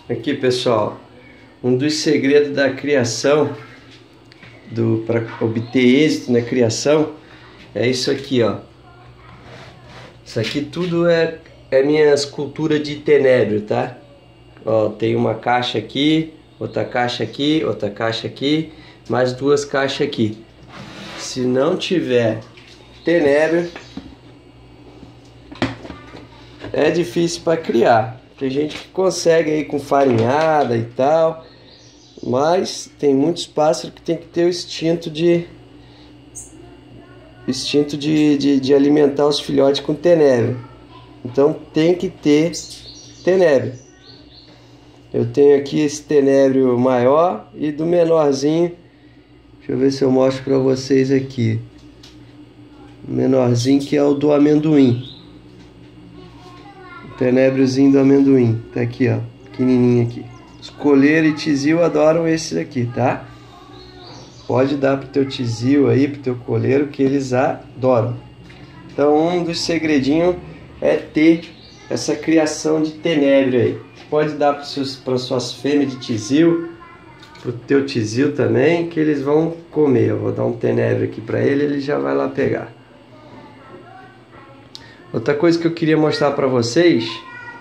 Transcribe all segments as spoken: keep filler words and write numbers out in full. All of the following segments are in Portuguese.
Aqui, pessoal, um dos segredos da criação, do para obter êxito na criação, é isso aqui, ó. Isso aqui tudo é, é minha escultura de tenebro, tá? Ó, tem uma caixa aqui, outra caixa aqui, outra caixa aqui, mais duas caixas aqui. Se não tiver tenebro, é difícil para criar. Tem gente que consegue aí com farinhada e tal, mas tem muitos pássaros que tem que ter o instinto de instinto de, de, de alimentar os filhotes com tenebro. Então tem que ter tenebro. Eu tenho aqui esse tenebro maior e do menorzinho. Deixa eu ver se eu mostro para vocês aqui. O menorzinho, que é o do amendoim. Tenebrozinho do amendoim, tá aqui, ó, pequenininho aqui. Os coleiros e tizil adoram esse daqui, tá? Pode dar pro teu tizil aí, pro teu coleiro, que eles adoram. Então, um dos segredinhos é ter essa criação de tenebro aí. Pode dar para suas fêmeas de tizil, pro teu tizil também, que eles vão comer. Eu vou dar um tenebro aqui para ele, ele já vai lá pegar. Outra coisa que eu queria mostrar para vocês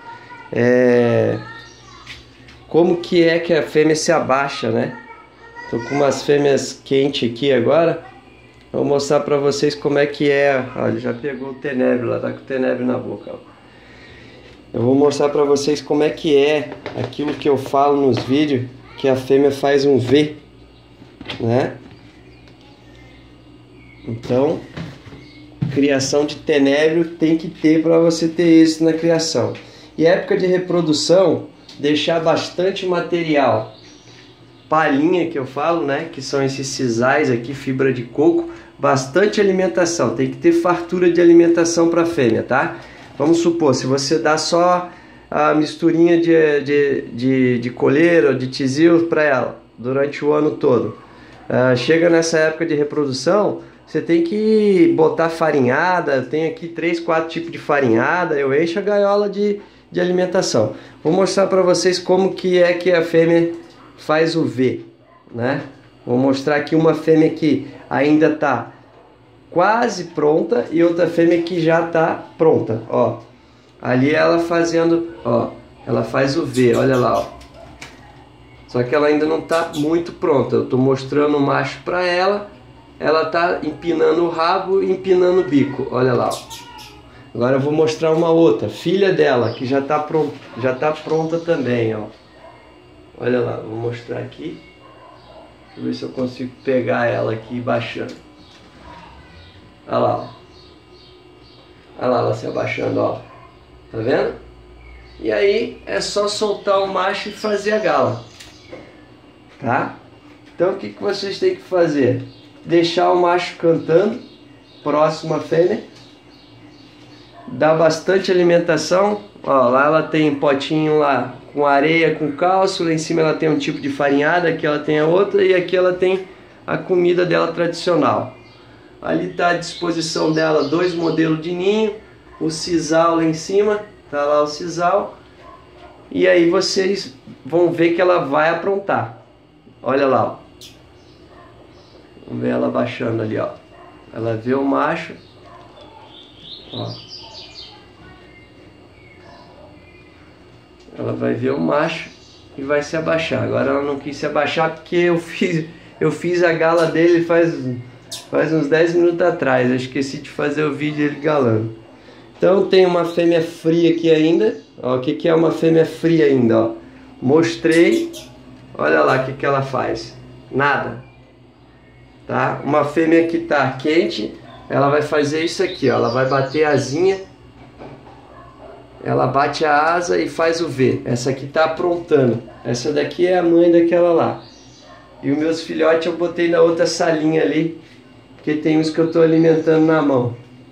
é como que é que a fêmea se abaixa, né? Tô com umas fêmeas quentes aqui agora. Vou mostrar para vocês como é que é. Olha, já pegou o tenebro lá, tá com o tenebro na boca, ó. Eu vou mostrar para vocês como é que é aquilo que eu falo nos vídeos, que a fêmea faz um V, né? Então, criação de tenebro tem que ter para você ter êxito na criação. E época de reprodução, deixar bastante material. Palhinha que eu falo, né? Que são esses sisais aqui, fibra de coco. Bastante alimentação. Tem que ter fartura de alimentação para a fêmea, tá? Vamos supor, se você dá só a misturinha de, de, de, de coleira ou de tizil para ela durante o ano todo. Uh, chega nessa época de reprodução, você tem que botar farinhada. Tem aqui três, quatro tipos de farinhada. Eu encho a gaiola de, de alimentação. Vou mostrar para vocês como que é que a fêmea faz o V, né? Vou mostrar aqui uma fêmea que ainda está quase pronta e outra fêmea que já está pronta. Ó, ali ela fazendo, ó, ela faz o V, olha lá, ó. Só que ela ainda não está muito pronta. Eu estou mostrando o macho para ela. Ela tá empinando o rabo e empinando o bico, olha lá, ó. Agora eu vou mostrar uma outra, filha dela, que já tá pronta, já tá pronta também, ó. Olha lá, vou mostrar aqui. Deixa eu ver se eu consigo pegar ela aqui baixando. Olha lá, ó. Olha lá ela se abaixando, ó. Tá vendo? E aí é só soltar o macho e fazer a gala, tá? Então o que que vocês têm que fazer? Deixar o macho cantando, próximo à fêmea. Dá bastante alimentação. Ó, lá ela tem potinho lá com areia, com cálcio. Lá em cima ela tem um tipo de farinhada, aqui ela tem a outra. E aqui ela tem a comida dela tradicional. Ali está à disposição dela dois modelos de ninho. O sisal lá em cima, tá lá o sisal. E aí vocês vão ver que ela vai aprontar. Olha lá, ó. Vamos ver ela baixando ali, ó. Ela vê o macho. Ó. Ela vai ver o macho e vai se abaixar. Agora ela não quis se abaixar porque eu fiz, eu fiz a gala dele faz, faz uns dez minutos atrás. Eu esqueci de fazer o vídeo dele galando. Então tem uma fêmea fria aqui ainda. Ó, o que, que é uma fêmea fria ainda? Ó. Mostrei. Olha lá o que, que ela faz. Nada. Tá? Uma fêmea que está quente, ela vai fazer isso aqui, ó. Ela vai bater a asinha, ela bate a asa e faz o V. Essa aqui está aprontando. Essa daqui é a mãe daquela lá. E os meus filhotes eu botei na outra salinha ali, porque tem uns que eu estou alimentando na mão.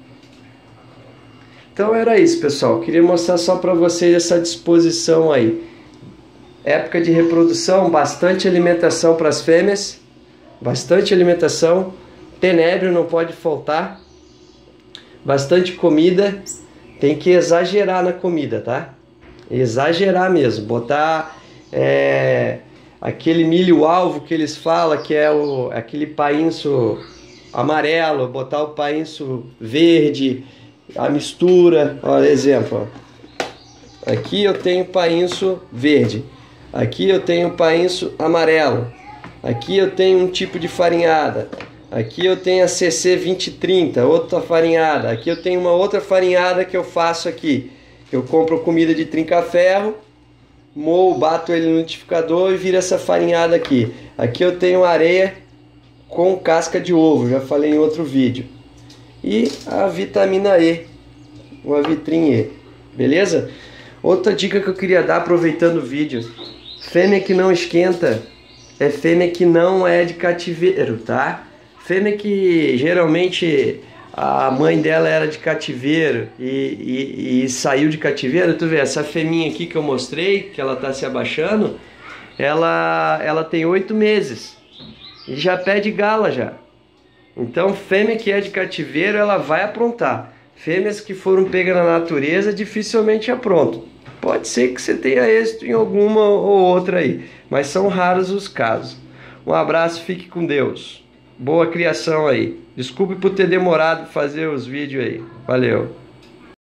Então era isso, pessoal. Queria mostrar só para vocês essa disposição aí. Época de reprodução, bastante alimentação para as fêmeas. Bastante alimentação, tenebro não pode faltar, bastante comida, tem que exagerar na comida, tá? Exagerar mesmo, botar é, aquele milho-alvo que eles falam, que é o, aquele painço amarelo, botar o painço verde, a mistura. Olha, exemplo, ó. Aqui eu tenho painço verde, aqui eu tenho painço amarelo, aqui eu tenho um tipo de farinhada, aqui eu tenho a C C vinte trinta, outra farinhada, aqui eu tenho uma outra farinhada que eu faço aqui. Eu compro comida de trinca-ferro, moo, bato ele no liquidificador e vira essa farinhada aqui. Aqui eu tenho areia com casca de ovo, já falei em outro vídeo. E a vitamina E, uma Vitrin E, beleza? Outra dica que eu queria dar aproveitando o vídeo: fêmea que não esquenta é fêmea que não é de cativeiro, tá? Fêmea que geralmente a mãe dela era de cativeiro e, e, e saiu de cativeiro. Tu vê, essa fêmea aqui que eu mostrei, que ela tá se abaixando, ela, ela tem oito meses e já pede gala já. Então fêmea que é de cativeiro, ela vai aprontar. Fêmeas que foram pegas na natureza dificilmente aprontam. Pode ser que você tenha êxito em alguma ou outra aí, mas são raros os casos. Um abraço, fique com Deus. Boa criação aí. Desculpe por ter demorado fazer os vídeos aí. Valeu.